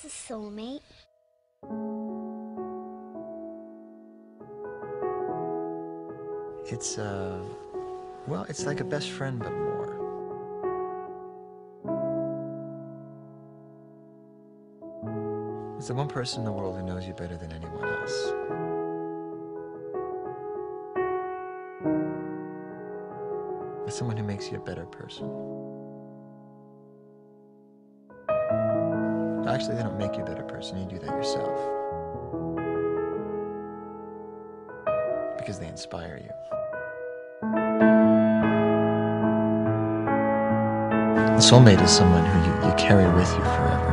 What's a soulmate? It's, well, it's like a best friend, but more. It's the one person in the world who knows you better than anyone else. It's someone who makes you a better person. Actually, they don't make you a better person, you do that yourself. Because they inspire you. A soulmate is someone who you carry with you forever.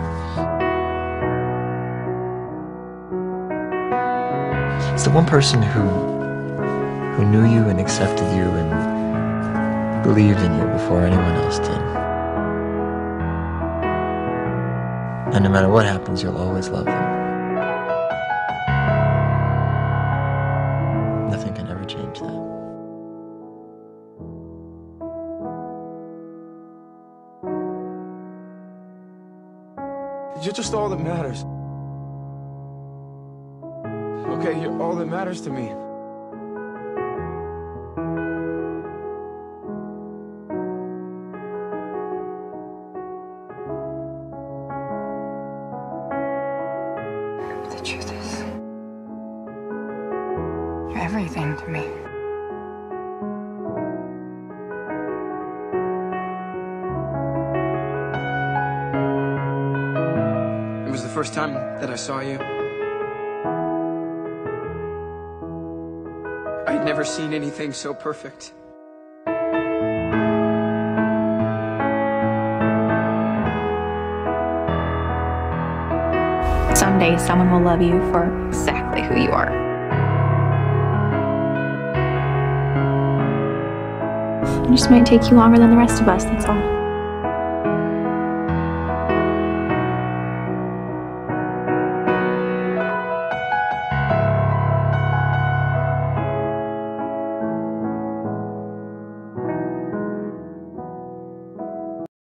It's the one person who knew you and accepted you and believed in you before anyone else did. And no matter what happens, you'll always love them. Nothing can ever change that. You're just all that matters. Okay, you're all that matters to me. The truth is, you're everything to me. It was the first time that I saw you. I'd never seen anything so perfect. Someday, someone will love you for exactly who you are. It just might take you longer than the rest of us, that's all.